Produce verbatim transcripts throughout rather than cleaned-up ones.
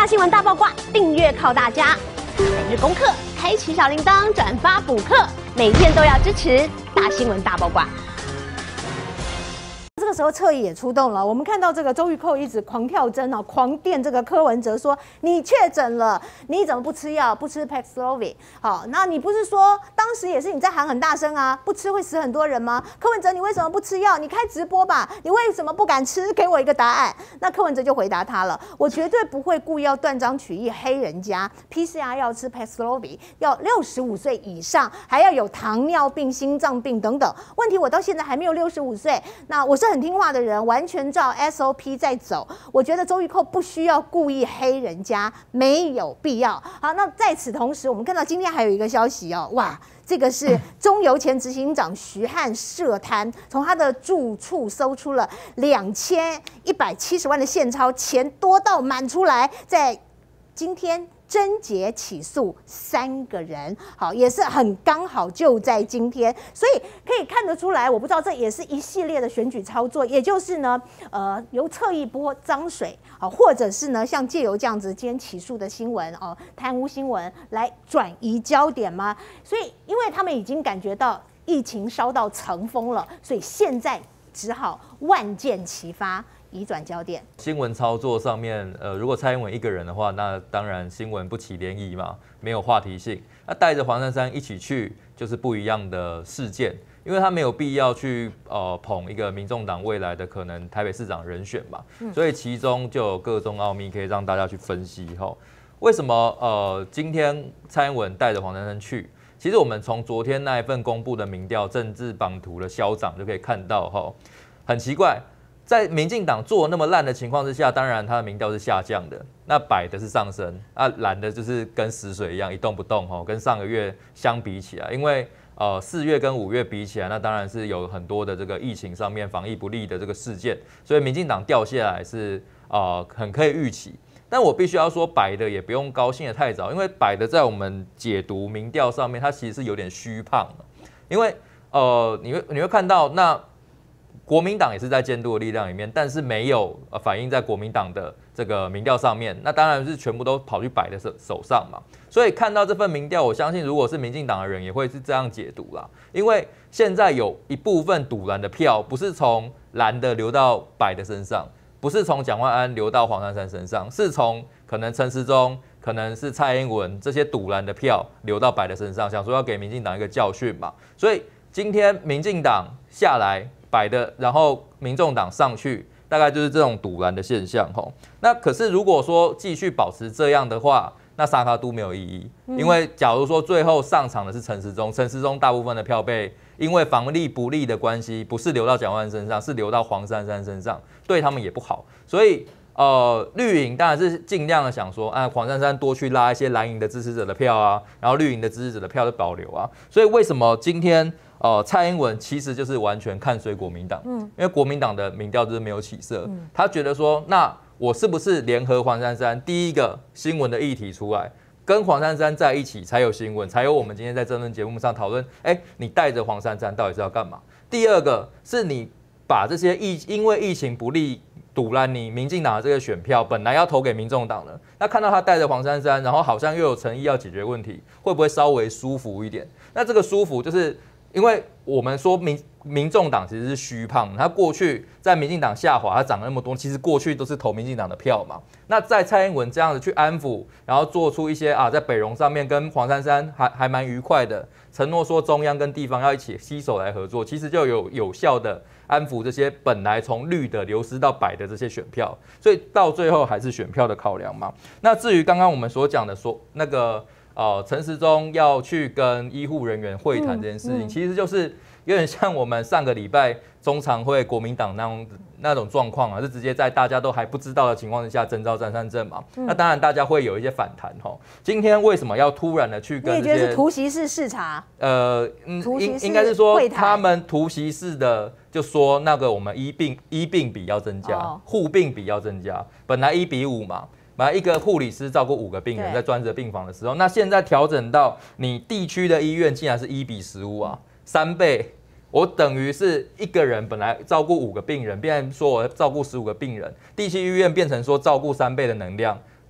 大新闻大爆卦，订阅靠大家。每日功课，开启小铃铛，转发补课，每天都要支持大新闻大爆卦。 这个时候侧翼也出动了，我们看到这个周玉蔻一直狂跳针啊，狂电这个柯文哲说你确诊了，你怎么不吃药，不吃 Paxlovid？ 好，那你不是说当时也是你在喊很大声啊，不吃会死很多人吗？柯文哲你为什么不吃药？你开直播吧，你为什么不敢吃？给我一个答案。那柯文哲就回答他了，我绝对不会故意要断章取义黑人家 ，P C R 要吃 Paxlovid， 要六十五岁以上，还要有糖尿病、心脏病等等。问题我到现在还没有六十五岁，那我是很听话的人，完全照 S O P 在走。我觉得周玉蔻不需要故意黑人家，没有必要。好，那在此同时，我们看到今天还有一个消息哦，哇！这个是中油前执行长徐汉涉贪，从他的住处搜出了两千一百七十万的现钞，钱多到满出来，在今天侦结起诉三个人，好，也是很刚好就在今天，所以可以看得出来，我不知道这也是一系列的选举操作，也就是呢，呃，由侧翼拨脏水，好，或者是呢，像借由这样子今天起诉的新闻哦，贪污新闻来转移焦点吗？所以，因为他们已经感觉到疫情烧到层峰了，所以现在只好万箭齐发。移转焦点， 新闻操作上面，呃，如果蔡英文一个人的话，那当然新闻不起涟漪嘛，没有话题性。那带着黄珊珊一起去，就是不一样的事件，因为他没有必要去呃捧一个民众党未来的可能台北市长人选嘛，嗯、所以其中就有各种奥秘可以让大家去分析吼。为什么呃今天蔡英文带着黄珊珊去？其实我们从昨天那一份公布的民调政治版图的消长就可以看到吼，很奇怪。在民进党做那么烂的情况之下，当然他的民调是下降的，那白的是上升，啊蓝的就是跟死水一样一动不动吼，跟上个月相比起来，因为呃四月跟五月比起来，那当然是有很多的这个疫情上面防疫不利的这个事件，所以民进党掉下来是呃很可以预期。但我必须要说，白的也不用高兴得太早，因为白的在我们解读民调上面，它其实是有点虚胖的，因为呃你会你会看到那。国民党也是在监督的力量里面，但是没有反映在国民党的这个民调上面，那当然是全部都跑去白的手手上嘛。所以看到这份民调，我相信如果是民进党的人也会是这样解读啦。因为现在有一部分赌蓝的票，不是从蓝的流到白的身上，不是从蒋万安流到黄珊珊身上，是从可能陈时中、可能是蔡英文这些赌蓝的票流到白的身上，想说要给民进党一个教训嘛。所以今天民进党下来。白的，然后民众党上去，大概就是这种赌蓝的现象吼。那可是如果说继续保持这样的话，那沙卡都没有意义，因为假如说最后上场的是陈时中，陈时中大部分的票被因为防疫不利的关系，不是流到蒋万安身上，是流到黄珊珊身上，对他们也不好。所以呃，绿营当然是尽量的想说，啊，黄珊珊多去拉一些蓝营的支持者的票啊，然后绿营的支持者的票都保留啊。所以为什么今天？呃，蔡英文其实就是完全看衰国民党，嗯，因为国民党的民调就是没有起色，嗯、他觉得说，那我是不是联合黄珊珊第一个新闻的议题出来，跟黄珊珊在一起才有新闻，才有我们今天在政论节目上讨论，哎、欸，你带着黄珊珊到底是要干嘛？第二个是你把这些疫因为疫情不利堵拦你民进党的这个选票，本来要投给民众党的，那看到他带着黄珊珊，然后好像又有诚意要解决问题，会不会稍微舒服一点？那这个舒服就是。因为我们说民民众党其实是虚胖，他过去在民进党下滑，他涨了那么多，其实过去都是投民进党的票嘛。那在蔡英文这样子去安抚，然后做出一些啊，在北荣上面跟黄珊珊还还蛮愉快的承诺，说中央跟地方要一起携手来合作，其实就有有效的安抚这些本来从绿的流失到白的这些选票，所以到最后还是选票的考量嘛。那至于刚刚我们所讲的说那个。呃，陈时中要去跟医护人员会谈这件事情，嗯嗯、其实就是有点像我们上个礼拜中常会国民党那种那种状况啊，是直接在大家都还不知道的情况之下征召张善政嘛。嗯、那当然大家会有一些反弹哈。今天为什么要突然的去跟？你也觉得是突袭式视察？ 呃，应应该是说他们突袭式的就说那个我们医病医病比要增加，哦、护病比要增加，本来一比五嘛。本来一个护理师照顾五个病人，在专责病房的时候，那现在调整到你地区的医院竟然是一比十五啊，三倍。我等于是一个人本来照顾五个病人，变成说我照顾十五个病人，地区医院变成说照顾三倍的能量，那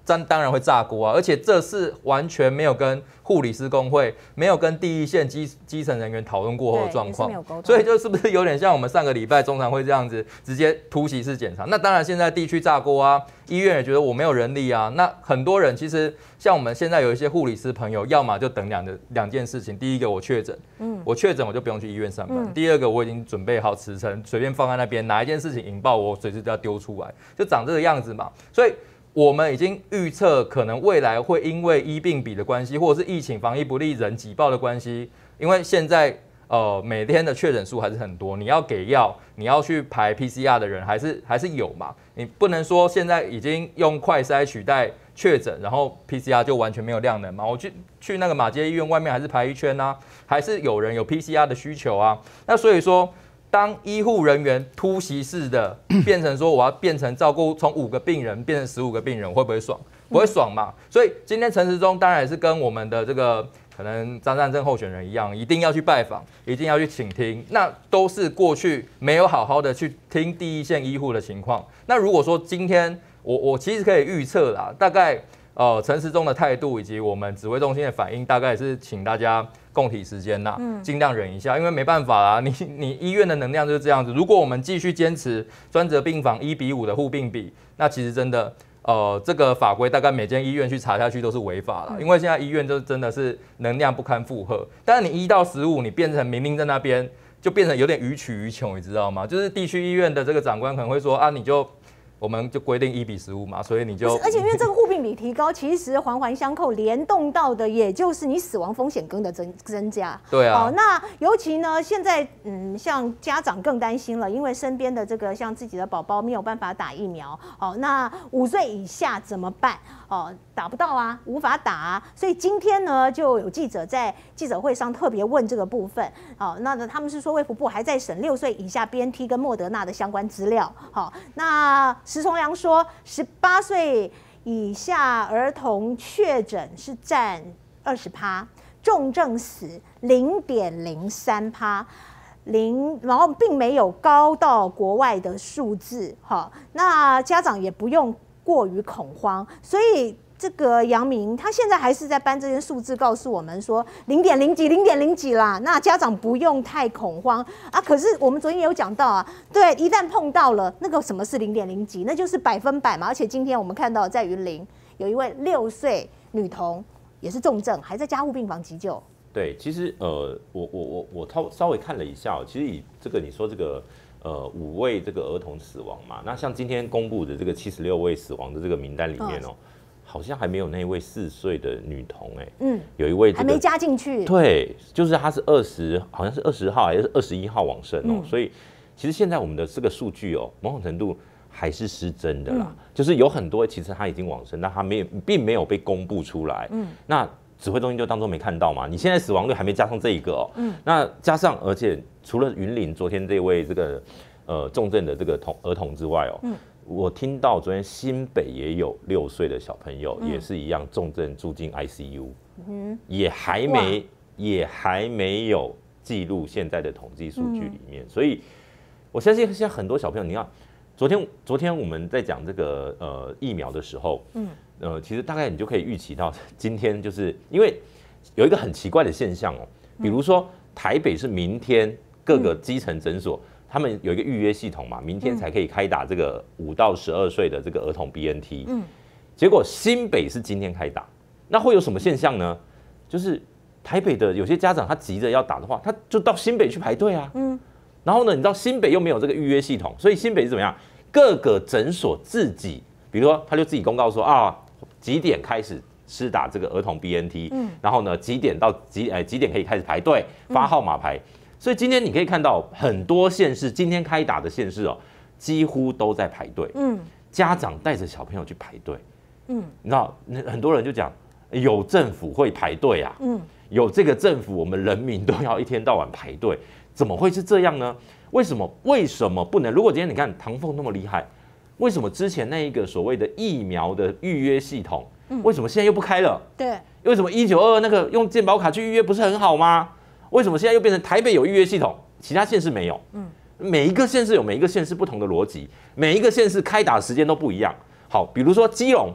当当然会炸锅啊，而且这是完全没有跟护理师工会、没有跟第一线基基层人员讨论过后的状况，所以就是不是有点像我们上个礼拜中常会这样子直接突袭式检查？那当然现在地区炸锅啊，医院也觉得我没有人力啊，那很多人其实像我们现在有一些护理师朋友，要么就等两的两件事情，第一个我确诊，嗯，我确诊我就不用去医院上班；嗯、第二个我已经准备好辞呈，随便放在那边，哪一件事情引爆我随时都要丢出来，就长这个样子嘛，所以。我们已经预测，可能未来会因为医病比的关系，或者是疫情防疫不力、人挤爆的关系，因为现在呃每天的确诊数还是很多，你要给药，你要去排 P C R 的人还是还是有嘛，你不能说现在已经用快筛取代确诊，然后 P C R 就完全没有量能嘛？我去去那个马偕医院外面还是排一圈啊，还是有人有 P C R 的需求啊，那所以说。当医护人员突袭式的变成说我要变成照顾从五个病人变成十五个病人，会不会爽？不会爽嘛。所以今天陈时中当然也是跟我们的这个可能张善政候选人一样，一定要去拜访，一定要去倾听，那都是过去没有好好的去听第一线医护的情况。那如果说今天我我其实可以预测啦，大概呃陈时中的态度以及我们指挥中心的反应，大概也是请大家。共体时间呐，尽量忍一下，因为没办法啦，你你医院的能量就是这样子。如果我们继续坚持专责病房一比五的护病比，那其实真的，呃，这个法规大概每间医院去查下去都是违法了，因为现在医院就真的是能量不堪负荷。但是你一到十五，你变成明令在那边，就变成有点予取予求，你知道吗？就是地区医院的这个长官可能会说啊，你就。我们就规定一比十五嘛，所以你就而且因为这个护病比提高，其实环环相扣，联动到的也就是你死亡风险跟的增增加。 对啊。 好，那尤其呢，现在嗯，像家长更担心了，因为身边的这个像自己的宝宝没有办法打疫苗，好，那五岁以下怎么办？哦，打不到啊，无法打啊，所以今天呢，就有记者在记者会上特别问这个部分。好，那他们是说卫福部还在审六岁以下 B N T 跟莫德纳的相关资料。好，那石崇良说，十八岁以下儿童确诊是占二十趴，重症死零点零三趴。零，然后并没有高到国外的数字。好，那家长也不用过于恐慌，所以这个阳明他现在还是在搬这些数字，告诉我们说零点零几、零点零几啦。那家长不用太恐慌啊。可是我们昨天也有讲到啊，对，一旦碰到了那个什么是零点零几，那就是百分百嘛。而且今天我们看到在云林有一位六岁女童也是重症，还在加护病房急救。 对，其实呃，我我我我稍稍微看了一下，其实以这个你说这个呃五位这个儿童死亡嘛，那像今天公布的这个七十六位死亡的这个名单里面哦，好像还没有那位四岁的女童哎，嗯，有一位、这个、 还没加进去， 对，就是她是二十，好像是二十号还是二十一号往生哦，嗯、所以其实现在我们的这个数据哦，某种程度还是失真的啦，嗯、就是有很多其实他已经往生，但他没有并没有被公布出来，嗯，那。指挥中心就当作没看到嘛，你现在死亡率还没加上这一个哦，嗯，那加上而且除了云林昨天这位这个呃重症的这个童儿童之外哦，嗯，我听到昨天新北也有六岁的小朋友、嗯、也是一样重症住进 I C U， 嗯，也还没也还没有记录现在的统计数据里面，嗯、所以我相信现在很多小朋友，你看昨天昨天我们在讲这个呃疫苗的时候，嗯。呃，其实大概你就可以预期到，今天就是因为有一个很奇怪的现象哦，比如说台北是明天各个基层诊所，嗯、他们有一个预约系统嘛，明天才可以开打这个五到十二岁的这个儿童 B N T，嗯，结果新北是今天开打，那会有什么现象呢？就是台北的有些家长他急着要打的话，他就到新北去排队啊，嗯，然后呢，你知道新北又没有这个预约系统，所以新北是怎么样？各个诊所自己，比如说他就自己公告说啊。几点开始施打这个儿童 B N T，嗯，然后呢，几点到几哎几点可以开始排队发号码牌，嗯、所以今天你可以看到很多县市今天开打的县市哦，几乎都在排队，嗯，家长带着小朋友去排队，嗯，你知道很多人就讲有政府会排队啊，嗯，有这个政府我们人民都要一天到晚排队，怎么会是这样呢？为什么为什么不能？如果今天你看唐凤那么厉害。为什么之前那一个所谓的疫苗的预约系统，嗯、为什么现在又不开了？ 对， 为什么一九二二那个用健保卡去预约不是很好吗？为什么现在又变成台北有预约系统，其他县市没有？嗯，每一个县市有每一个县市不同的逻辑，每一个县市开打时间都不一样。好，比如说基隆，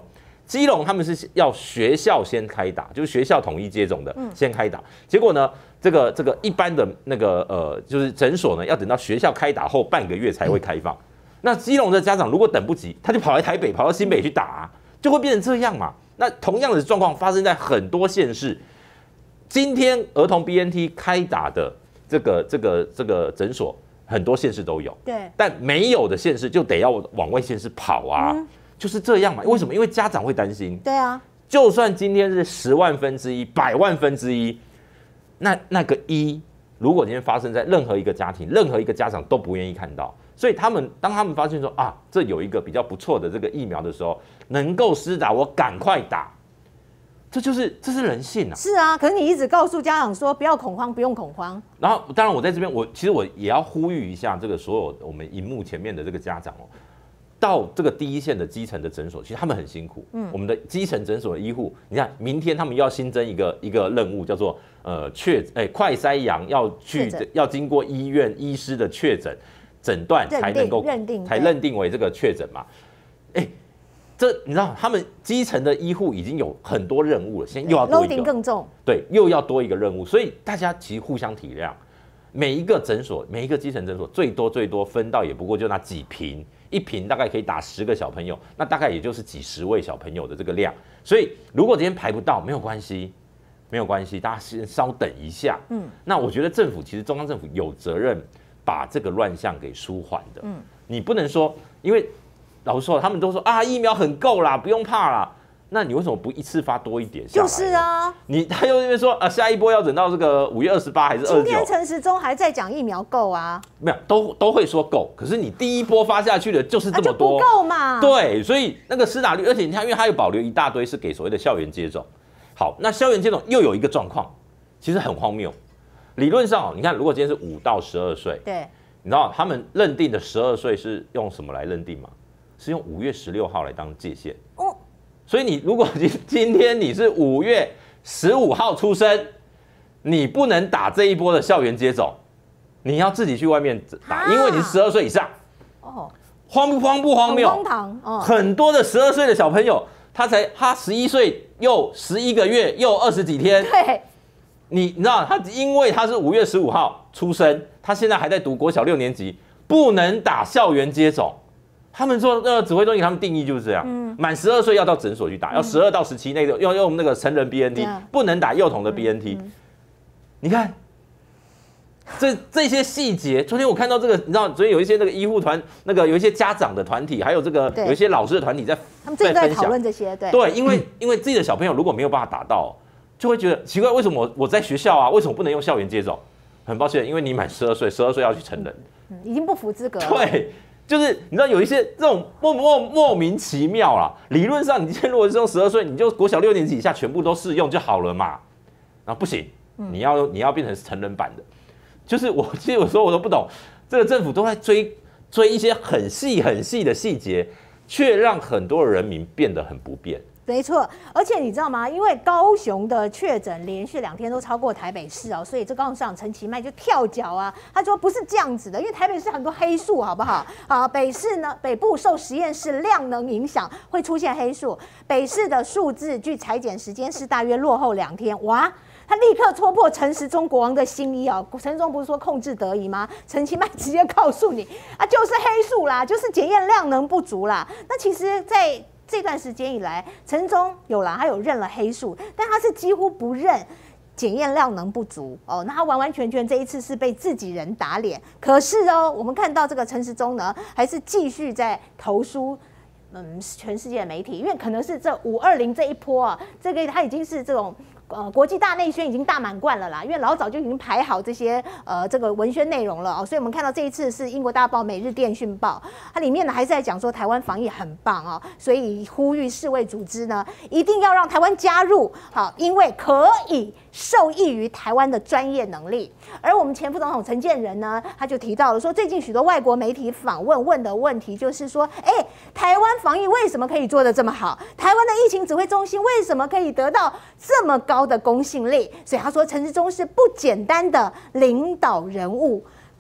基隆他们是要学校先开打，就是学校统一接种的先开打，结果呢，这个这个一般的那个呃，就是诊所呢，要等到学校开打后半个月才会开放。那基隆的家长如果等不及，他就跑来台北，跑到新北去打啊，就会变成这样嘛。那同样的状况发生在很多县市。今天儿童 B N T 开打的这个这个这个诊所，很多县市都有， 对， 但没有的县市就得要往外县市跑啊，嗯、就是这样嘛。为什么？因为家长会担心。 对啊， 就算今天是十万分之一、百万分之一，那那个一，如果今天发生在任何一个家庭、任何一个家长都不愿意看到，所以他们当他们发现说啊，这有一个比较不错的这个疫苗的时候，能够施打，我赶快打。这就是这是人性啊！ 是啊，可是你一直告诉家长说不要恐慌，不用恐慌。 然后，当然我在这边，我其实我也要呼吁一下这个所有我们荧幕前面的这个家长哦，到这个第一线的基层的诊所，其实他们很辛苦。嗯，我们的基层诊所的医护，你看，明天他们要新增一个一个任务，叫做呃确哎快筛阳要去要经过医院医师的确诊诊断才能够认定才认定为这个确诊嘛？哎。这你知道，他们基层的医护已经有很多任务了，现在又要多一个， loading 更重， 对，又要多一个任务，所以大家其实互相体谅。每一个诊所，每一个基层诊所，最多最多分到也不过就那几坪，一坪大概可以打十个小朋友，那大概也就是几十位小朋友的这个量。所以如果今天排不到，没有关系，没有关系，大家先稍等一下。嗯，那我觉得政府其实中央政府有责任把这个乱象给舒缓的。嗯，你不能说因为。老实说，他们都说啊，疫苗很够啦，不用怕啦。那你为什么不一次发多一点下来？ 就是啊， 你他又因为说啊，下一波要等到这个五月二十八还是二十九？ 今天陈时中还在讲疫苗够啊， 没有，都都会说够。可是你第一波发下去的就是这么多， 啊、就不够嘛。 对，所以那个施打率，而且你看，因为它有保留一大堆是给所谓的校园接种。好，那校园接种又有一个状况，其实很荒谬。理论上，你看，如果今天是五到十二岁， 对， 你知道他们认定的十二岁是用什么来认定吗？是用五月十六号来当界限哦，所以你如果今今天你是五月十五号出生，你不能打这一波的校园接种，你要自己去外面打，啊、因为你是十二岁以上。哦，荒不荒不荒谬？ 荒唐哦！ 很多的十二岁的小朋友，他才他十一岁又十一个月又二十几天， 对， 你你知道他因为他是五月十五号出生，他现在还在读国小六年级，不能打校园接种。他们说，那个指挥中心他们定义就是这样，满十二岁要到诊所去打，嗯、要十二到十七那个要用那个成人 B N T，、嗯、不能打幼童的 B N T。嗯嗯、你看，这这些细节，昨天我看到这个，你知道，昨天有一些那个医护团，那个有一些家长的团体，还有这个有一些老师的团体在， 他们最近在讨论这些，对对，因为、嗯、因为自己的小朋友如果没有办法打到，就会觉得奇怪，为什么我我在学校啊，为什么不能用校园接种？很抱歉，因为你满十二岁，十二岁要去成人， 嗯，已经不符资格了。 对。就是你知道有一些这种莫莫莫名其妙啦，理论上你今天如果是用十二岁，你就国小六年级以下全部都适用就好了嘛。然后不行，你要你要变成成人版的。就是我其实有时候我都不懂，这个政府都在追追一些很细很细的细节，却让很多人民变得很不便。 没错，而且你知道吗？因为高雄的确诊连续两天都超过台北市哦，所以这高雄市长陈其迈就跳脚啊，他说不是这样子的，因为台北市很多黑数，好不好？好，北市呢，北部受实验室量能影响会出现黑数，北市的数字距采检时间是大约落后两天，哇！他立刻戳破陈时中国王的心意哦，陈时中不是说控制得宜吗？陈其迈直接告诉你啊，就是黑数啦，就是检验量能不足啦。那其实，在这段时间以来，陈中有啦，他有认了黑数，但他是几乎不认检验量能不足哦。那他完完全全这一次是被自己人打脸。可是哦，我们看到这个陈时中呢，还是继续在投书。嗯，全世界的媒体，因为可能是这五二零这一波啊，这个他已经是这种呃国际大内宣已经大满贯了啦，因为老早就已经排好这些呃这个文宣内容了哦，所以我们看到这一次是英国大报《每日电讯报》，它里面呢还是在讲说台湾防疫很棒哦，所以呼吁世卫组织呢一定要让台湾加入，好，因为可以受益于台湾的专业能力。而我们前副总统陈建仁呢，他就提到了说，最近许多外国媒体访问问的问题就是说，哎，台湾防疫为什么可以做得这么好？台湾的疫情指挥中心为什么可以得到这么高的公信力？所以他说，陈时中是不简单的领导人物。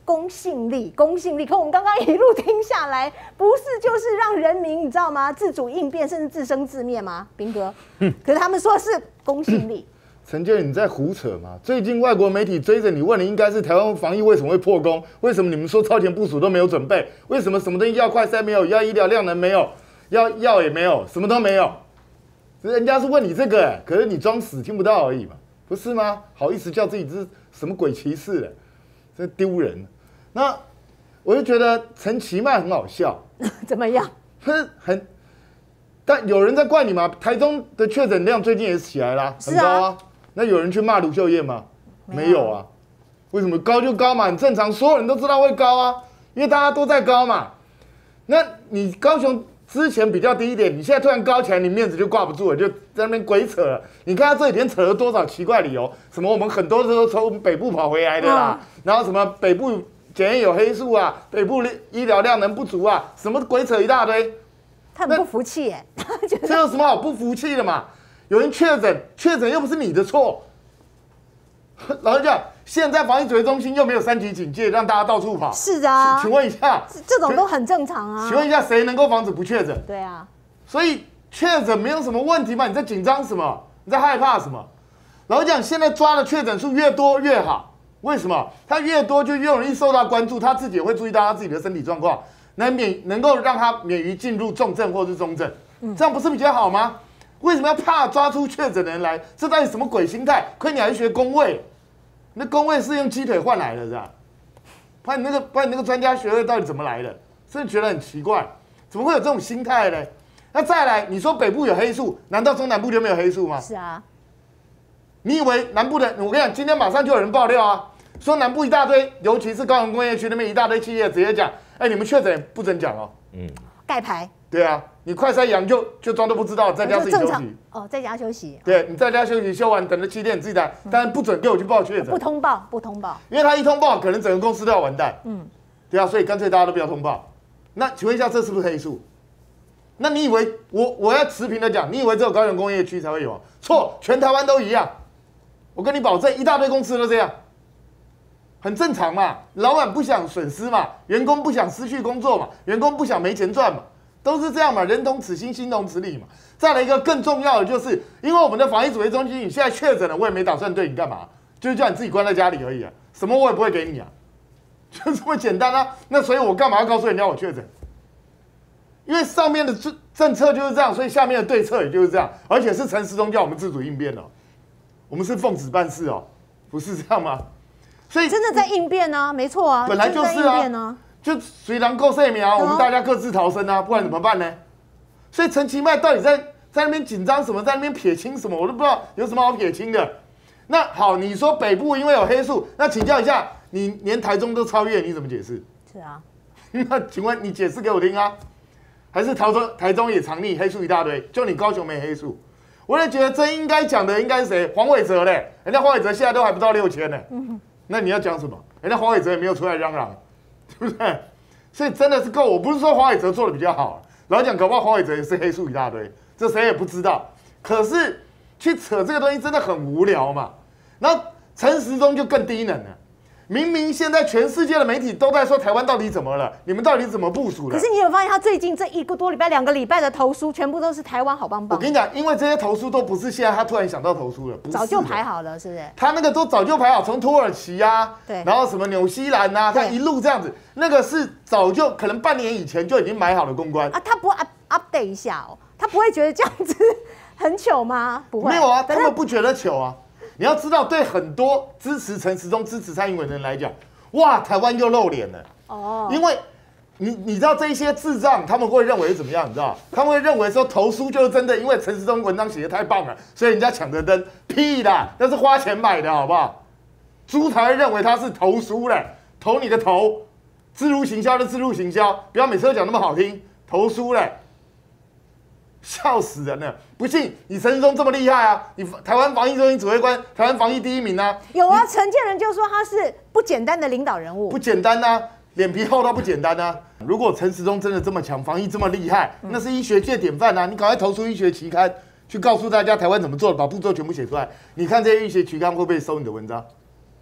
公信力，公信力。可我们刚刚一路听下来，不是就是让人民你知道吗？自主应变，甚至自生自灭吗？彬哥，嗯，可是他们说是公信力。 陈建仁，你在胡扯嘛？最近外国媒体追着你问的应该是台湾防疫为什么会破功？为什么你们说超前部署都没有准备？为什么什么东西要快筛没有，要医疗量能没有，要药也没有，什么都没有？人家是问你这个、欸，可是你装死听不到而已嘛，不是吗？好意思叫自己是什么鬼骑士、欸？真丢人。那我就觉得陈其迈很好笑， 怎么样？ 很很，但有人在怪你吗？台中的确诊量最近也起来啦，很高啊。那有人去骂卢秀燕吗？没有啊。为什么高就高嘛？很正常，所有人都知道会高啊，因为大家都在高嘛。那你高雄之前比较低一点，你现在突然高起来，你面子就挂不住了，就在那边鬼扯了。你看他这几天扯了多少奇怪理由，什么我们很多都从北部跑回来的啦，嗯、然后什么北部检验有黑数啊，北部医疗量能不足啊，什么鬼扯一大堆。 他很不服气耶， 这有什么好不服气的嘛？有人确诊，确诊又不是你的错。老实讲，现在防疫指挥中心又没有三级警戒，让大家到处跑。 是啊， 请问一下， 这种都很正常啊。 请问一下，谁能够防止不确诊？ 对啊， 所以确诊没有什么问题嘛？你在紧张什么？你在害怕什么？老实讲，现在抓的确诊数越多越好，为什么？他越多就越容易受到关注，他自己也会注意到他自己的身体状况，能免能够让他免于进入重症或是中症，这样不是比较好吗？为什么要怕抓出确诊的人来？这到底什么鬼心态？亏你还学公卫。那公卫是用鸡腿换来的，是吧？把你那个把你那个专家学位到底怎么来的？真的觉得很奇怪，怎么会有这种心态呢？那再来，你说北部有黑数，难道中南部就没有黑数吗？ 是啊。 你以为南部的？我跟你讲，今天马上就有人爆料啊，说南部一大堆，尤其是高雄工业区那边一大堆企业直接讲，哎，你们确诊不准讲哦。嗯。 盖牌。 对啊，你快筛阳就就装都不知道，在家自己休息。 哦，在家休息。 对，你在家休息，休完等着七点你自己来，但是不准给我去报确诊。 不通报，不通报。 因为他一通报，可能整个公司都要完蛋。嗯，对啊，所以干脆大家都不要通报。那请问一下，这是不是黑数？那你以为我我要持平的讲，你以为只有高雄工业区才会有？错，全台湾都一样。我跟你保证，一大堆公司都这样，很正常嘛。老板不想损失嘛，员工不想失去工作嘛，员工不想没钱赚嘛。都是这样嘛，人同此心，心同此理嘛。再来一个更重要的，就是因为我们的防疫指挥中心，你现在确诊了，我也没打算对你干嘛，就是叫你自己关在家里而已啊，什么我也不会给你啊，就这么简单啊。那所以我干嘛要告诉人家我确诊？因为上面的政政策就是这样，所以下面的对策也就是这样，而且是陈时中叫我们自主应变哦，我们是奉旨办事哦，不是这样吗？所以真的在应变啊，没错啊， 本来就是啊。就虽然够生苗，我们大家各自逃生啊，不然怎么办呢？所以陈其迈到底在在那边紧张什么，在那边撇清什么，我都不知道有什么好撇清的。那好，你说北部因为有黑数，那请教一下，你连台中都超越，你怎么解释？ 是啊， 那请问你解释给我听啊？还是台中台中也藏匿黑数一大堆，就你高雄没黑数？我也觉得真应该讲的应该是谁？黄伟哲嘞，人家黄伟哲现在都还不到六千呢。嗯，那你要讲什么？人家黄伟哲也没有出来嚷嚷。对不对？所以真的是够。我不是说黄伟哲做的比较好，老实讲，搞不好黄伟哲也是黑数一大堆，这谁也不知道。可是去扯这个东西真的很无聊嘛。那陈时中就更低能了。明明现在全世界的媒体都在说台湾到底怎么了，你们到底怎么部署的？ 可是你有发现他最近这一个多礼拜、两个礼拜的投书，全部都是台湾好棒棒。 我跟你讲，因为这些投书都不是现在他突然想到投书了，不是早就排好了，是不是？ 他那个都早就排好，从土耳其啊， 对， 然后什么纽西兰啊，他一路这样子，那个是早就可能半年以前就已经买好的公关啊。他不 up update 一下哦，他不会觉得这样子很糗吗？不会， 没有啊，他们不觉得糗啊。你要知道，对很多支持陈时中、支持蔡英文的人来讲。哇，台湾又露脸了哦！因为你你知道这一些智障他们会认为怎么样？你知道他们会认为说投书就是真的，因为陈时中文章写得太棒了，所以人家抢着登。屁啦，那是花钱买的好不好？猪才会认为他是投书嘞，投你个头！自入行销的自入行销，不要每次都讲那么好听，投书嘞，笑死人了！不信你陈时中这么厉害啊？你台湾防疫中心指挥官，台湾防疫第一名啊！ 有啊，陈建仁就说他是不简单的领导人物， 不简单啊，脸皮厚到不简单啊！如果陈时中真的这么强，防疫这么厉害，那是医学界典范啊！你赶快投出医学期刊，去告诉大家台湾怎么做的，把步骤全部写出来。你看这些医学期刊会不会收你的文章？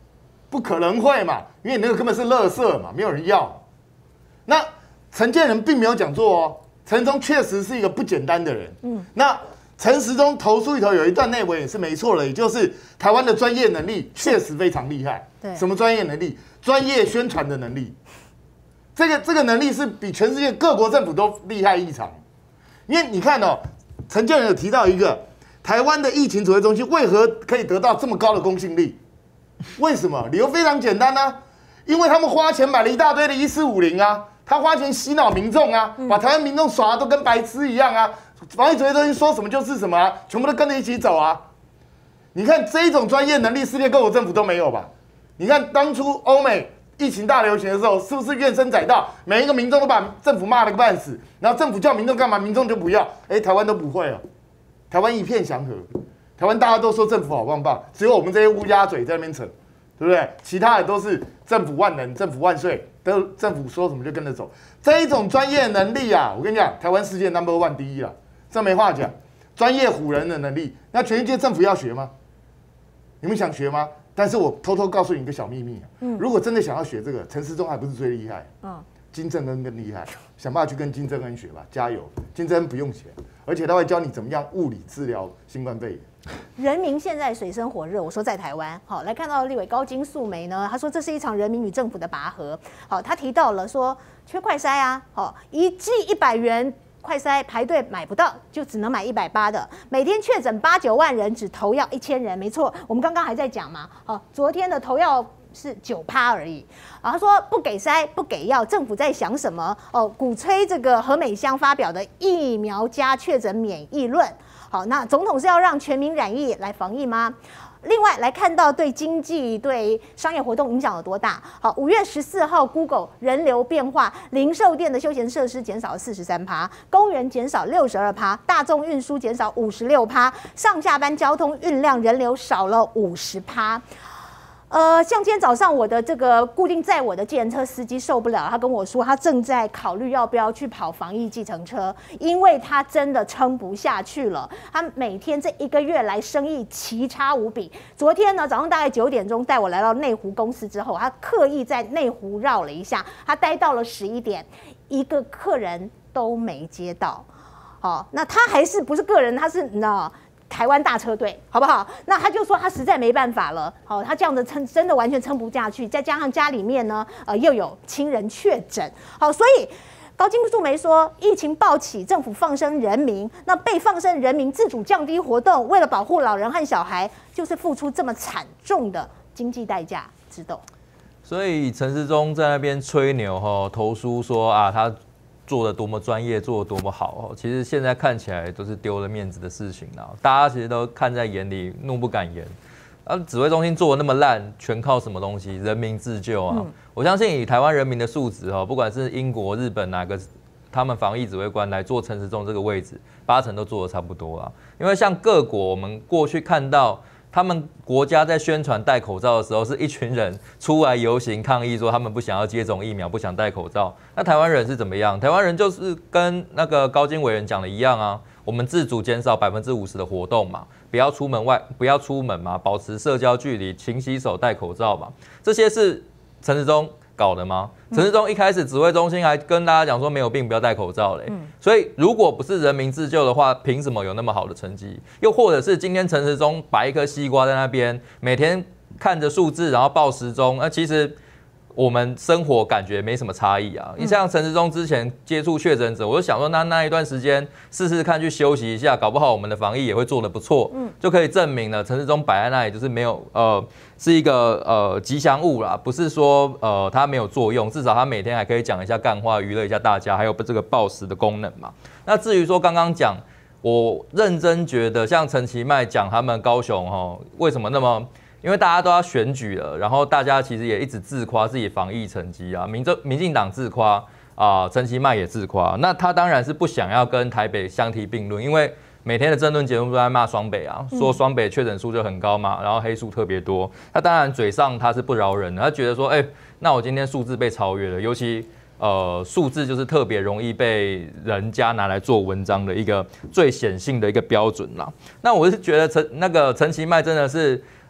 不可能会嘛，因为你那个根本是垃圾嘛，没有人要。那陈建仁并没有讲错哦，陈时中确实是一个不简单的人。嗯，那陈时中投书里头有一段内文也是没错的，也就是台湾的专业能力确实非常厉害。 对， 什么专业能力？专业宣传的能力。这个这个能力是比全世界各国政府都厉害异常。因为你看哦，陈建仁有提到一个台湾的疫情指挥中心为何可以得到这么高的公信力？为什么？理由非常简单啊，因为他们花钱买了一大堆的一四五零啊。他花钱洗脑民众啊，把台湾民众耍的都跟白痴一样啊！防疫指挥中心说什么就是什么啊，全部都跟着一起走啊！你看这一种专业能力，世界各国政府都没有吧？你看当初欧美疫情大流行的时候，是不是怨声载道，每一个民众都把政府骂了个半死，然后政府叫民众干嘛，民众就不要？哎，台湾都不会哦，台湾一片祥和，台湾大家都说政府好棒棒，只有我们这些乌鸦嘴在那边扯，对不对？其他的都是政府万能，政府万岁。都政府说什么就跟着走，这一种专业能力啊，我跟你讲，台湾世界 number one 第一了，这没话讲。专业唬人的能力，那全世界政府要学吗？你们想学吗？但是我偷偷告诉你一个小秘密、啊，嗯，如果真的想要学这个，陈时中还不是最厉害，嗯，金正恩更厉害，想办法去跟金正恩学吧，加油！金正恩不用钱，而且他会教你怎么样物理治疗新冠肺炎。 人民现在水深火热，我说在台湾，好来看到立委高金素梅呢，他说这是一场人民与政府的拔河，好，他提到了说缺快筛啊，好一剂一百元快筛排队买不到，就只能买一百八的，每天确诊八九万人，只投药一千人，没错，我们刚刚还在讲嘛，好，昨天的投药是九趴而已，啊，他说不给筛不给药，政府在想什么？哦，鼓吹这个何美香发表的疫苗加确诊免疫论。好，那总统是要让全民染疫来防疫吗？另外来看到对经济、对商业活动影响有多大？好，五月十四号 ，Google 人流变化，零售店的休闲设施减少了四十三趴，公园减少六十二趴，大众运输减少五十六趴，上下班交通运量人流少了五十趴。呃，像今天早上我的这个固定载我的计程车司机受不了，他跟我说他正在考虑要不要去跑防疫计程车，因为他真的撑不下去了。他每天这一个月来生意奇差无比。昨天呢早上大概九点钟带我来到内湖公司之后，他刻意在内湖绕了一下，他待到了十一点，一个客人都没接到。好，那他还是不是个人，他是呢？台湾大车队，好不好？那他就说他实在没办法了，好，他这样子撑真的完全撑不下去，再加上家里面呢，呃，又有亲人确诊，好，所以高金素梅说，疫情暴起，政府放生人民，那被放生人民自主降低活动，为了保护老人和小孩，就是付出这么惨重的经济代价，知道？ 所以陈时中在那边吹牛哈，投书说啊，他做的多么专业，做的多么好，其实现在看起来都是丢了面子的事情啦。大家其实都看在眼里，怒不敢言。啊，指挥中心做的那么烂，全靠什么东西？人民自救啊！嗯、我相信以台湾人民的素质哈，不管是英国、日本哪个，他们防疫指挥官来做陈时中这个位置，八成都做的差不多啦。因为像各国，我们过去看到。他们国家在宣传戴口罩的时候，是一群人出来游行抗议，说他们不想要接种疫苗，不想戴口罩。那台湾人是怎么样？台湾人就是跟那个高金委员讲的一样啊，我们自主减少百分之五十的活动嘛，不要出门外，不要出门嘛，保持社交距离，勤洗手，戴口罩嘛。这些是陈时中搞的吗？陈时中一开始指挥中心还跟大家讲说没有病不要戴口罩嘞，嗯、所以如果不是人民自救的话，凭什么有那么好的成绩？又或者是今天陈时中摆一颗西瓜在那边，每天看着数字然后报时钟，那其实我们生活感觉没什么差异啊。你、嗯、像陈时中之前接触确诊者，我就想说那那一段时间试试看去休息一下，搞不好我们的防疫也会做得不错，嗯、就可以证明了陈时中摆在那里就是没有呃。是一个呃吉祥物啦，不是说呃它没有作用，至少它每天还可以讲一下干话，娱乐一下大家，还有这个报时的功能嘛。那至于说刚刚讲，我认真觉得像陈其迈讲他们高雄齁，为什么那么？因为大家都要选举了，然后大家其实也一直自夸自己防疫成绩啊，民政民进党自夸啊，陈其迈也自夸，那他当然是不想要跟台北相提并论，因为。每天的政论节目都在骂双北啊，说双北确诊数就很高嘛，然后黑数特别多。他当然嘴上他是不饶人的，他觉得说，哎、欸，那我今天数字被超越了，尤其呃数字就是特别容易被人家拿来做文章的一个最显性的一个标准啦。那我是觉得陈那个陈其迈真的是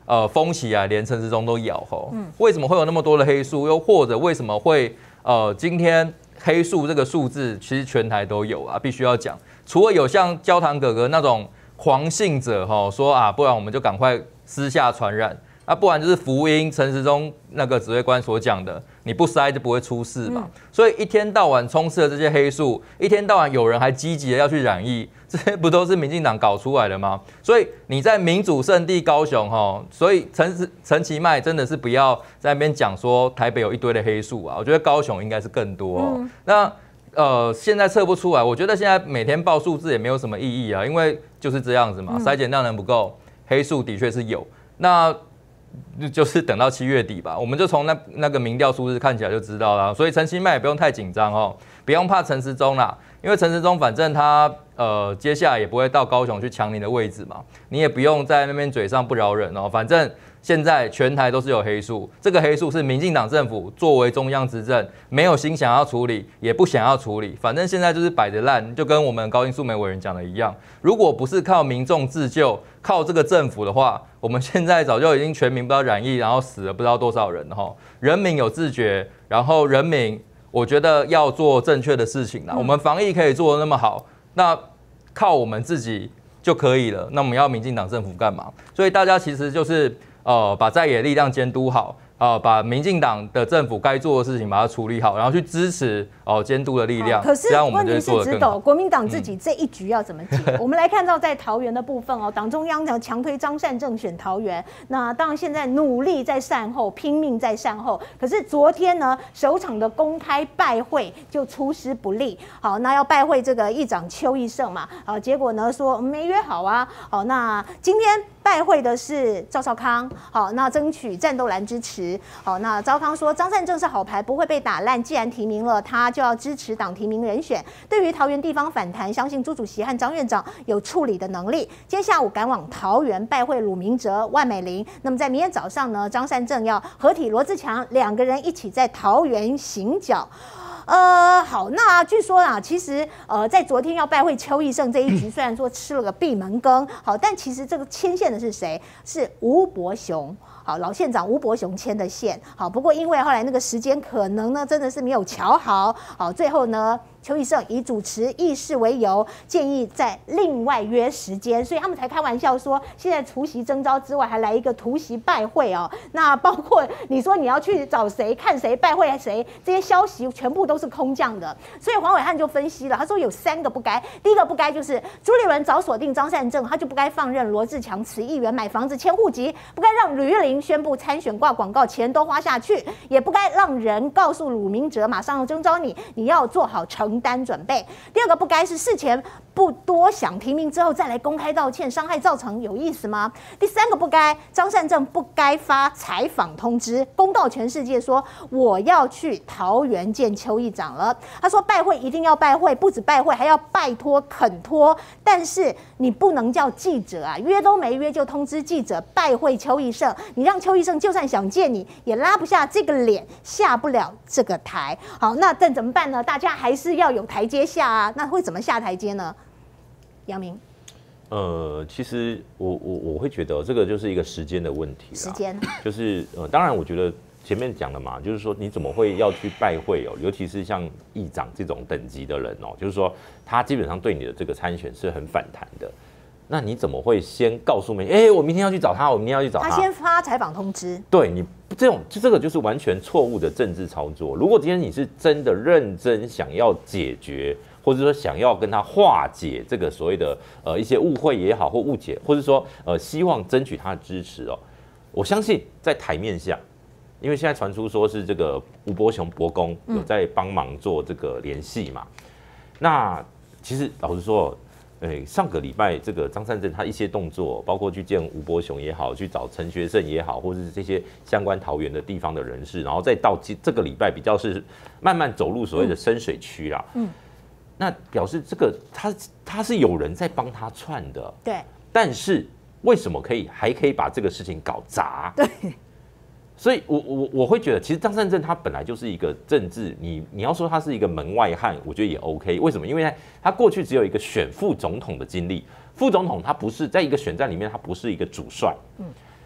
呃封起来，连陈时中都咬吼。嗯，为什么会有那么多的黑数？又或者为什么会呃今天黑数这个数字其实全台都有啊？必须要讲，除了有像焦糖哥哥那种狂信者哈说啊，不然我们就赶快私下传染。那、啊、不然就是福音陈时中那个指挥官所讲的，你不筛就不会出事嘛。嗯、所以一天到晚充斥的这些黑数，一天到晚有人还积极的要去染疫，这些不都是民进党搞出来的吗？所以你在民主圣地高雄哈，所以陈陈其迈真的是不要在那边讲说台北有一堆的黑数啊，我觉得高雄应该是更多、哦嗯、那呃现在测不出来，我觉得现在每天报数字也没有什么意义啊，因为就是这样子嘛，筛检量能不够，黑数的确是有那。就是等到七月底吧，我们就从那那个民调数字看起来就知道了。所以陈其迈也不用太紧张哦，不用怕陈时中啦，因为陈时中反正他呃接下来也不会到高雄去抢你的位置嘛，你也不用在那边嘴上不饶人哦。反正现在全台都是有黑数，这个黑数是民进党政府作为中央执政没有心想要处理，也不想要处理，反正现在就是摆着烂，就跟我们高金素梅委员讲的一样，如果不是靠民众自救，靠这个政府的话，我们现在早就已经全民不知道染疫，然后死了不知道多少人哈。人民有自觉，然后人民我觉得要做正确的事情啦。嗯、我们防疫可以做得那么好，那靠我们自己就可以了。那我们要民进党政府干嘛？所以大家其实就是呃把在野力量监督好。呃，把民进党的政府该做的事情把它处理好，然后去支持哦监督的力量。 可是问题是，指导国民党自己这一局要怎么解？ 嗯、 我们来看到在桃园的部分哦，党中央呢强推张善政选桃园，那当然现在努力在善后，拼命在善后。可是昨天呢，首场的公开拜会就出师不利。好，那要拜会这个议长邱奕胜嘛，好，结果呢说没约好啊。好，那今天拜会的是赵少康，好，那争取战斗蓝支持。好，那赵康说张善政是好牌，不会被打烂。既然提名了，他就要支持党提名人选。对于桃园地方反弹，相信朱主席和张院长有处理的能力。今天下午赶往桃园拜会鲁明哲、万美玲。那么在明天早上呢，张善政要合体罗志强两个人一起在桃园行脚。呃，好，那据说啊，其实呃，在昨天要拜会邱奕胜这一局，虽然说吃了个闭门羹，好，但其实这个牵线的是谁？是吴伯雄。好，老县长吴伯雄牵的线。好，不过因为后来那个时间可能呢，真的是没有瞧好。好，最后呢，邱奕胜以主持议事为由，建议再另外约时间，所以他们才开玩笑说，现在除夕征召之外，还来一个突袭拜会哦。那包括你说你要去找谁、看谁、拜会谁，这些消息全部都是空降的。所以黄伟汉就分析了，他说有三个不该，第一个不该就是朱立伦早锁定张善政，他就不该放任罗志强辞议员买房子迁户籍，不该让吕玉玲宣布参选挂广告，钱都花下去，也不该让人告诉鲁明哲马上要征召你，你要做好承担准备。第二个不该是事前不多想，提名之后再来公开道歉，伤害造成有意思吗？第三个不该，张善政不该发采访通知，公告全世界说我要去桃园见邱议长了。他说拜会一定要拜会，不止拜会还要拜托恳托，但是你不能叫记者啊，约都没约就通知记者拜会邱奕胜，你让邱奕胜就算想见你，也拉不下这个脸，下不了这个台。好，那这怎么办呢？大家还是要有台阶下啊。那会怎么下台阶呢？杨明， 呃，其实我我我会觉得这个就是一个时间的问题啦。 时间就是呃，当然我觉得前面讲了嘛，就是说你怎么会要去拜会哦？尤其是像议长这种等级的人哦，就是说他基本上对你的这个参选是很反弹的。那你怎么会先告诉媒体？哎、欸，我明天要去找他，我明天要去找他。 他先发采访通知。 对你这种，就这个就是完全错误的政治操作。如果今天你是真的认真想要解决，或者说想要跟他化解这个所谓的呃一些误会也好，或误解，或者说呃希望争取他的支持哦，我相信在台面下，因为现在传出说是这个吴伯雄伯公有在帮忙做这个联系嘛。嗯、那其实老实说。欸、上个礼拜这个张善政他一些动作，包括去见吴伯雄也好，去找陈学圣也好，或者是这些相关桃园的地方的人士，然后再到这个礼拜比较是慢慢走入所谓的深水区啦。嗯，那表示这个他他是有人在帮他串的。 对。但是为什么可以还可以把这个事情搞砸？ 对。 所以我，我我我会觉得，其实张善政他本来就是一个政治，你你要说他是一个门外汉，我觉得也 OK。为什么？因为他过去只有一个选副总统的经历，副总统他不是在一个选战里面，他不是一个主帅。嗯。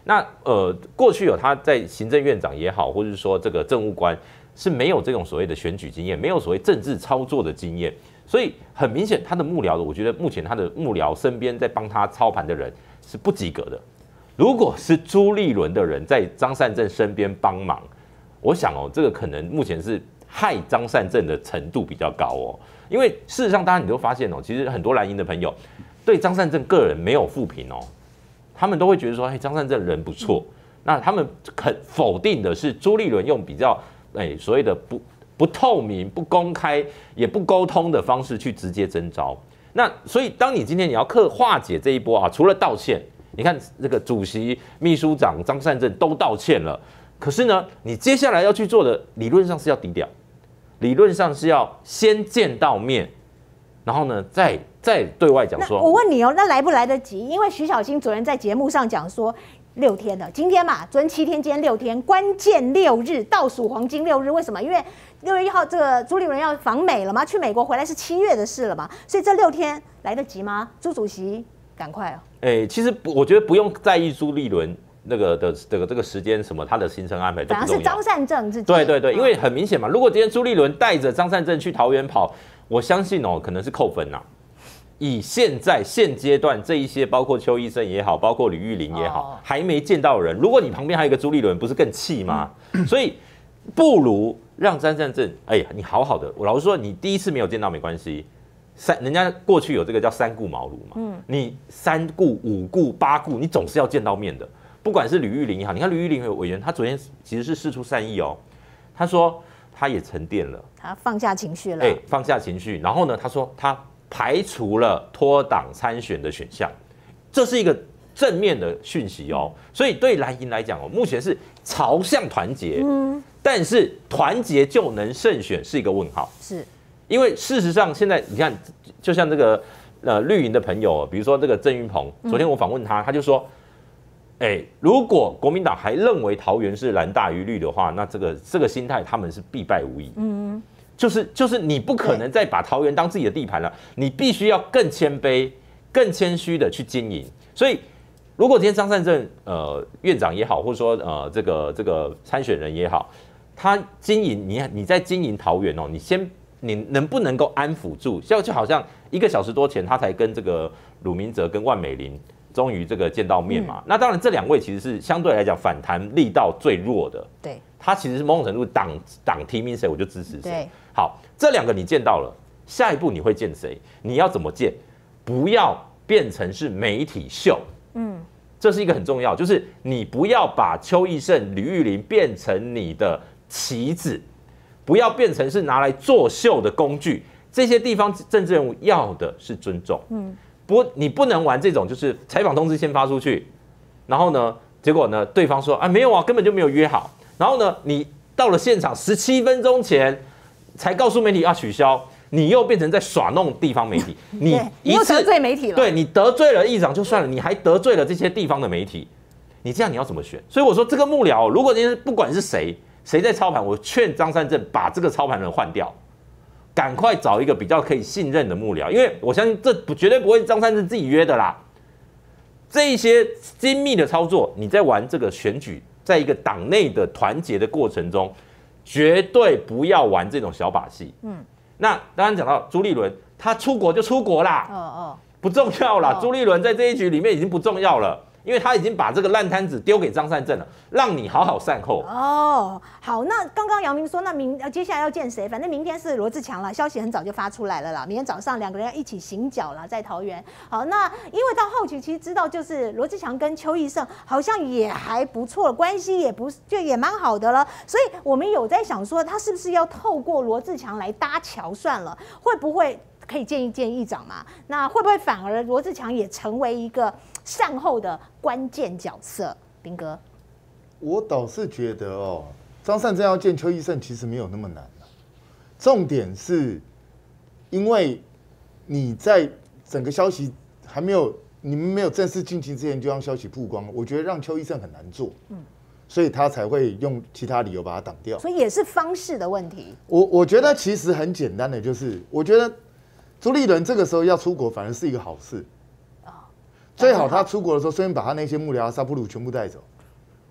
那呃，过去有他在行政院长也好，或者是说这个政务官是没有这种所谓的选举经验，没有所谓政治操作的经验，所以很明显他的幕僚的，我觉得目前他的幕僚身边在帮他操盘的人是不及格的。如果是朱立伦的人在张善政身边帮忙，我想哦，这个可能目前是害张善政的程度比较高哦。因为事实上，大家你都发现哦，其实很多蓝营的朋友对张善政个人没有负评哦，他们都会觉得说，哎，张善政人不错。那他们很否定的是朱立伦用比较哎所谓的不不透明、不公开、也不沟通的方式去直接征召。那所以，当你今天你要克化解这一波啊，除了道歉。你看这个主席、秘书长张善政都道歉了，可是呢，你接下来要去做的，理论上是要低调，理论上是要先见到面，然后呢，再再对外讲说。 我问你哦，那来不来得及？因为徐小新昨天在节目上讲说，六天了，今天嘛，昨天七天，今天六天，关键六日，倒数黄金六日。为什么？因为六月一号这个朱立伦要访美了嘛，去美国回来是七月的事了嘛，所以这六天来得及吗？朱主席，赶快哦。 哎、欸，其实我觉得不用在意朱立伦那个的这个这个时间什么他的行程安排都不重要。 反而是张善政自己。 对对对，因为很明显嘛，如果今天朱立伦带着张善政去桃园跑，我相信哦，可能是扣分呐、啊。以现在现阶段这一些，包括邱医生也好，包括吕玉玲也好，哦、还没见到人，如果你旁边还有一个朱立伦，不是更气吗？嗯、所以不如让张善政，哎呀，你好好的，我老实说，你第一次没有见到没关系。三，人家过去有这个叫三顾茅庐嘛，嗯，你三顾、五顾、八顾，你总是要见到面的。不管是吕玉玲也好，你看吕玉玲委员，他昨天其实是释出善意哦，他说他也沉淀了， 他放下情绪了， 哎、欸，放下情绪，然后呢，他说他排除了脱党参选的选项，这是一个正面的讯息哦。所以对蓝营来讲哦，目前是朝向团结，嗯，但是团结就能胜选是一个问号， 是。 因为事实上，现在你看，就像这个呃绿营的朋友，比如说这个郑云鹏，昨天我访问他，他就说，哎、欸，如果国民党还认为桃园是蓝大于绿的话，那这个这个心态他们是必败无疑。嗯，就是就是你不可能再把桃园当自己的地盘了，你必须要更谦卑、更谦虚的去经营。所以，如果今天张善政呃院长也好，或者说呃这个这个参选人也好，他经营你你在经营桃园哦，你先。你能不能够安抚住？就就好像一个小时多前，他才跟这个鲁明哲跟万美玲终于这个见到面嘛。嗯、那当然，这两位其实是相对来讲反弹力道最弱的。 对， 他其实是某种程度党党提名谁，我就支持谁。 对， 好，这两个你见到了，下一步你会见谁？你要怎么见？不要变成是媒体秀。嗯，这是一个很重要，就是你不要把邱奕胜、吕玉玲变成你的棋子。不要变成是拿来作秀的工具，这些地方政治人物要的是尊重。嗯，不，你不能玩这种，就是采访通知先发出去，然后呢，结果呢，对方说啊没有啊，根本就没有约好，然后呢，你到了现场十七分钟前才告诉媒体要取消，你又变成在耍弄地方媒体，你你又得罪媒体了， 对你得罪了议长就算了，你还得罪了这些地方的媒体，你这样你要怎么选？所以我说这个幕僚，如果今天不管是谁。谁在操盘？我劝张善政把这个操盘人换掉，赶快找一个比较可以信任的幕僚，因为我相信这绝对不会张善政自己约的啦。这一些精密的操作，你在玩这个选举，在一个党内的团结的过程中，绝对不要玩这种小把戏。嗯，那当然讲到朱立伦，他出国就出国啦，哦哦，不重要啦。哦、朱立伦在这一局里面已经不重要了。因为他已经把这个烂摊子丢给张善政了，让你好好善后。 哦，好，那刚刚姚明说，那明接下来要见谁？反正明天是罗智强了，消息很早就发出来了啦。明天早上两个人要一起行脚了，在桃园。好，那因为到后期其实知道，就是罗智强跟邱奕胜好像也还不错，关系也不就也蛮好的了。所以我们有在想说，他是不是要透过罗智强来搭桥算了？会不会可以见一见议长嘛？那会不会反而罗智强也成为一个善后的关键角色？彬哥， 我倒是觉得哦，张善政要见邱奕胜其实没有那么难啊。重点是，因为你在整个消息还没有你们没有正式进行之前就让消息曝光，我觉得让邱奕胜很难做。嗯。所以他才会用其他理由把它挡掉。 所以也是方式的问题。 我我觉得其实很简单的，就是我觉得朱立伦这个时候要出国反而是一个好事。最好他出国的时候，顺便把他那些幕僚、沙普鲁全部带走。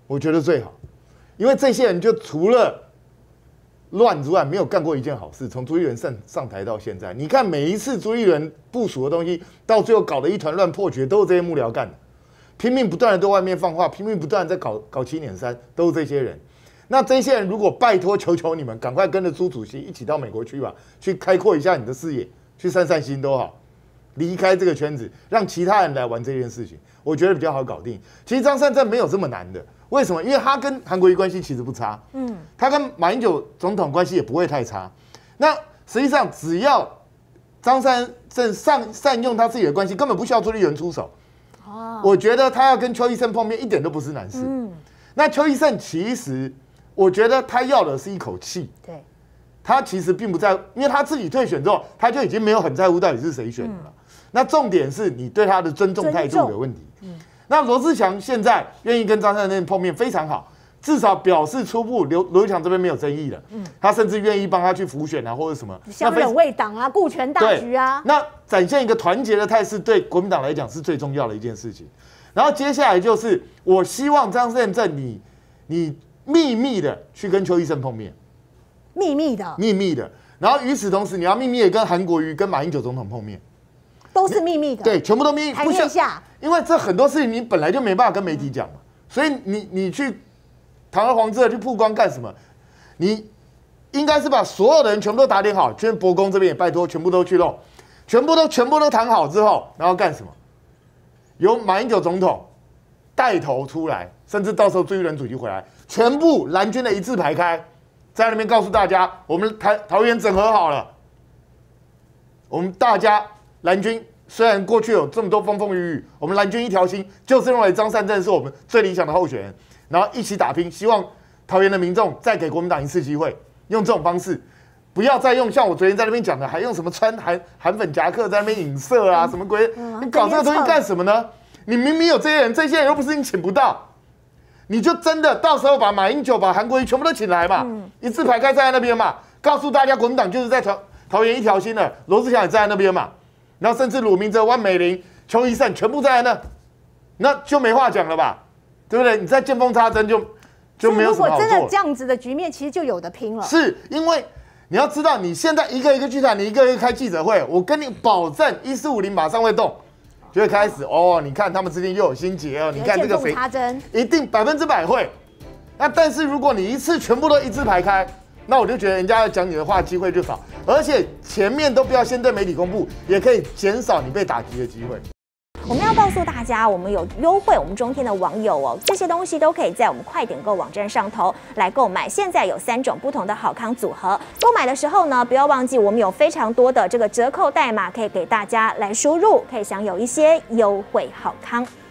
我觉得最好，因为这些人就除了乱之外，没有干过一件好事。从朱立伦上上台到现在，你看每一次朱立伦部署的东西，到最后搞得一团乱破局，都是这些幕僚干的，拼命不断的对外面放话，拼命不断的在搞搞七捻三，都是这些人。那这些人如果拜托求求你们，赶快跟着朱主席一起到美国去吧，去开阔一下你的视野，去散散心都好，离开这个圈子，让其他人来玩这件事情，我觉得比较好搞定。其实张善政没有这么难的，为什么？因为他跟韩国瑜关系其实不差，嗯，他跟马英九总统关系也不会太差。那实际上只要张善政善善用他自己的关系，根本不需要朱立伦出手。哦，我觉得他要跟邱医生碰面一点都不是难事。嗯，那邱医生其实。我觉得他要的是一口气，对，他其实并不在，因为他自己退选之后，他就已经没有很在乎到底是谁选的了。嗯、那重点是你对他的尊重态度有问题。嗯、那罗志祥现在愿意跟张善政碰面非常好，至少表示初步刘罗志祥这边没有争议了。嗯，他甚至愿意帮他去辅选啊，或者什么相忍为党啊，顾全大局啊。 那展现一个团结的态势，对国民党来讲是最重要的一件事情。然后接下来就是，我希望张善政你你。秘密的去跟邱医生碰面， 秘密的， 秘密的。然后与此同时，你要秘密的跟韩国瑜、跟马英九总统碰面， 都是秘密的。 对，全部都秘密， 台面下。 因为这很多事情你本来就没办法跟媒体讲嘛，所以你你去堂而皇之的去曝光干什么？你应该是把所有的人全部都打点好，去伯公这边也拜托，全部都去弄，全部都全部都谈好之后，然后干什么？由马英九总统带头出来，甚至到时候朱立伦主席回来。全部蓝军的一字排开，在那边告诉大家，我们台桃园整合好了。我们大家蓝军虽然过去有这么多风风雨雨，我们蓝军一条心，就是认为张善政是我们最理想的候选人，然后一起打拼，希望桃园的民众再给国民党一次机会，用这种方式，不要再用像我昨天在那边讲的，还用什么穿韩韩粉夹克在那边影射啊，什么鬼？你搞这个东西干什么呢？你明明有这些人，这些人又不是你请不到。你就真的到时候把马英九、把韩国瑜全部都请来嘛，嗯、一字排开站在那边嘛，告诉大家国民党就是在桃桃园一条心的，罗志祥也站在那边嘛，然后甚至鲁明哲、万美玲、邱医生全部站在那，那就没话讲了吧，对不对？你再见缝插针就就没有什么好做了。如果真的这样子的局面，其实就有的拼了。 是因为你要知道，你现在一个一个去谈，你一个一个开记者会，我跟你保证，一四五零马上会动。就会开始哦，你看他们之间又有心结哦，你看这个谁，一定百分之百会。那但是如果你一次全部都一字排开，那我就觉得人家要讲你的话机会就少，而且前面都不要先对媒体公布，也可以减少你被打击的机会。 我们要告诉大家，我们有优惠，我们中天的网友哦，这些东西都可以在我们快点购网站上头来购买。现在有三种不同的好康组合，购买的时候呢，不要忘记我们有非常多的这个折扣代码可以给大家来输入，可以享有一些优惠好康。